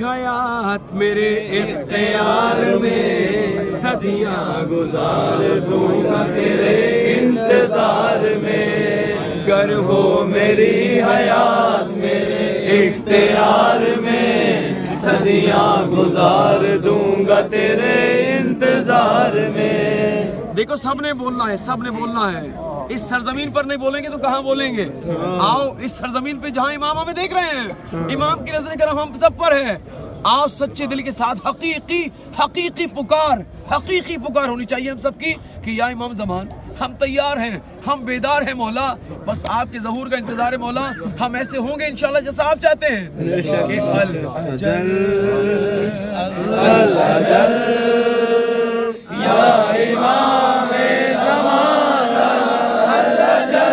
हयात मेरे इख्तियार में, सदियां गुजार दूंगा तेरे इंतजार में। गर हो मेरी हयात मेरे इख्तियार में, सदियां गुजार दूंगा तेरे इंतजार में। देखो सबने बोलना है, सबने बोलना है। इस सरजमीन पर नहीं बोलेंगे तो कहाँ बोलेंगे। आओ इस सरजमीन पे जहाँ इमाम हमें देख रहे हैं, इमाम की नजर करम हम सब पर है। आओ सच्चे दिल के साथ हकीकी पुकार होनी चाहिए हम सबकी कि या इमाम ज़मान हम तैयार हैं, हम बेदार हैं मौला, बस आपके ज़हूर का इंतजार है मौला। हम ऐसे होंगे इंशाल्लाह जैसा आप चाहते हैं कि अल अजल या इमाम ज़मान अल अजल।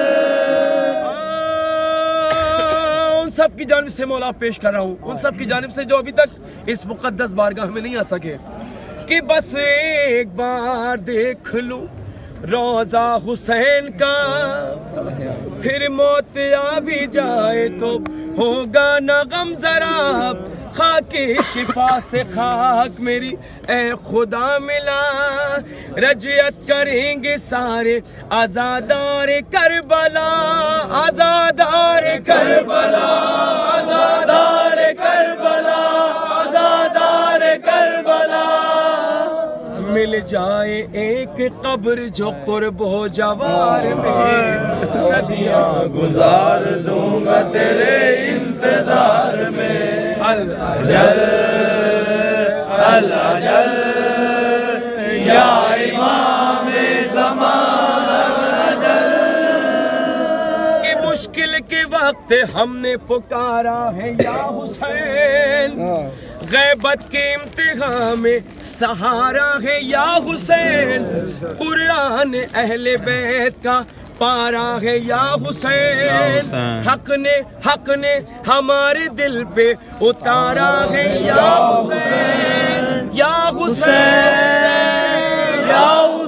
उन सब की जानिब से मौला पेश कर रहा हूँ, उन सब की जानिब से जो अभी तक इस मुक़द्दस बारगाह में नहीं आ सके, कि बस एक बार देख लूं रोज़ा हुसैन का, फिर मौत आ भी जाए तो होगा न गम जरा। खाके शिफा से खाक मेरी ए खुदा मिला, रजयत करेंगे सारे आज़ादार करबला, आज़ादार करबला, आज़ादार करबला, आज़ादार करबला। मिल जाए एक कब्र जो कुर्ब हो जवार में, सदियां गुजार दूंगा तेरे इंतजार में। अल अजल अल अजल या इमाम ज़मान अल अजल। कि मुश्किल के वक्त हमने पुकारा है या हुसैन, गैबत के इम्तिहान में सहारा है या हुसैन। कुरान अहले बैत का पारा है या हुसैन, हक ने हमारे दिल पे उतारा है या हुसैन, या हुसैन, या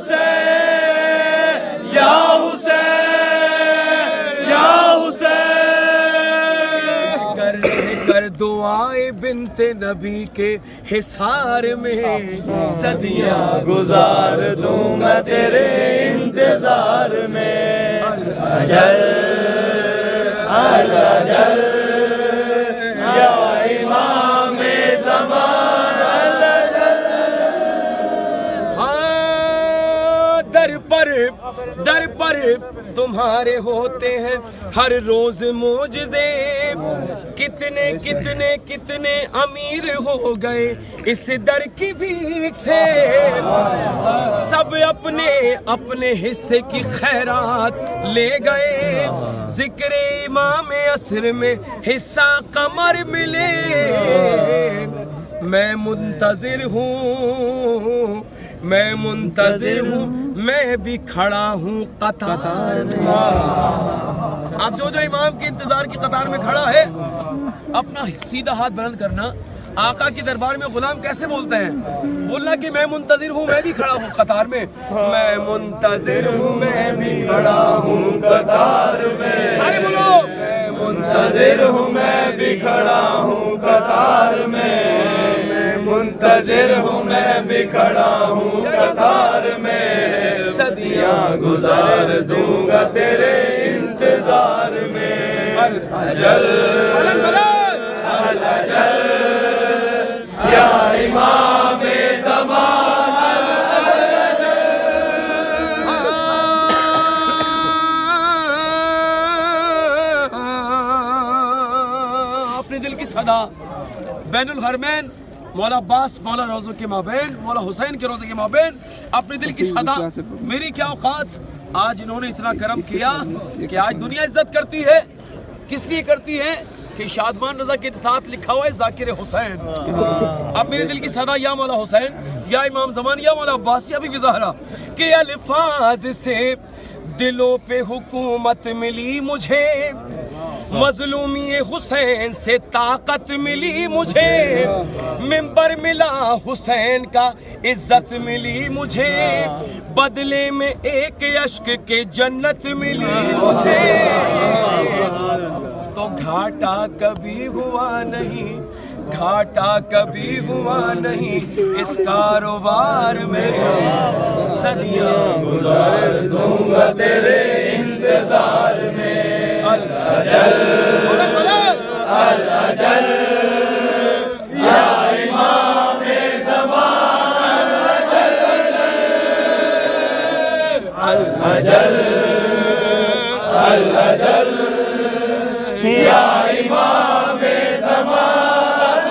हुसैन, या हुसैन, या हुसैन। कर दुआए बिनते नबी के हिसार में, सदियां गुजार दूंगा तेरे इंतजार में। अल अजल अल अजल या इमाम ज़मान अल अजल। हाँ दर पर तुम्हारे होते हैं हर रोज मोजज़े, कितने अमीर हो गए इस दर की भीख से। सब अपने हिस्से की खैरात ले गए, जिक्र इमाम असर में हिस्सा कमर मिले। मैं मुंतजिर हूँ, मैं भी खड़ा हूँ कतार में। आप जो इमाम के इंतजार की कतार में खड़ा है, अपना सीधा हाथ बुलंद करना। आका के दरबार में गुलाम कैसे बोलते हैं? बोलना कि मैं मुंतजिर हूँ, मैं भी खड़ा हूँ कतार में। मैं मुंतजिर हूँ, मैं भी खड़ा हूँ कतार में। सारे बोलो, मैं मुंतजिर हूँ, मैं भी खड़ा हूँ कतार में। मैं मुंतजिर हूँ, मैं भी खड़ा हूँ कतार में। सदियां गुजार दूंगा तेरे इंतजार में। अल अजल अल अजल या इमाम ज़मान अल अजल। अपने दिल की सदा बैनुल हरमैन मौला अब्बास मौला रोज़ों के माबैन, मौला हुसैन के रोज़े के माबैन, अपने दिल की सदा मेरी क्या औकात। आज इन्होंने इतना करम किया कि आज दुनिया इज्जत करती है। किस लिए करती है? कि शादमान रजा के साथ लिखा हुआ है ज़ाकिर हुसैन। अब मेरे दिल की सदा या मौला हुसैन, या इमाम ज़मान, या मौला अब्बास, या बीबी ज़हरा के अल्फाज से दिलों पे हुकूमत मिली मुझे। मजलूमी हुसैन से ताकत मिली मुझे। मिंबर मिला हुसैन का, इज्जत मिली मुझे। बदले में एक यश्क के जन्नत मिली मुझे। तो घाटा कभी हुआ नहीं, घाटा कभी हुआ नहीं इस कारोबार में, सदियां गुजार दूंगा तेरे इंतजार में। अल अजल अल अजल या इमाम ज़मान, अल अजल अल अजल या इमाम ज़मान।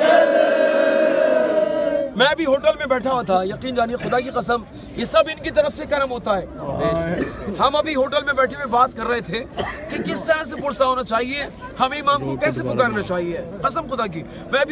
मैं अभी होटल में बैठा हुआ था, यकीन जानिए खुदा की कसम ये सब इनकी तरफ से करम होता है। हम अभी होटल में बैठे हुए बात कर रहे थे कि किस तरह से पुरसा होना चाहिए, हमें इमाम को कैसे पुकारना चाहिए, कसम खुदा की। मैं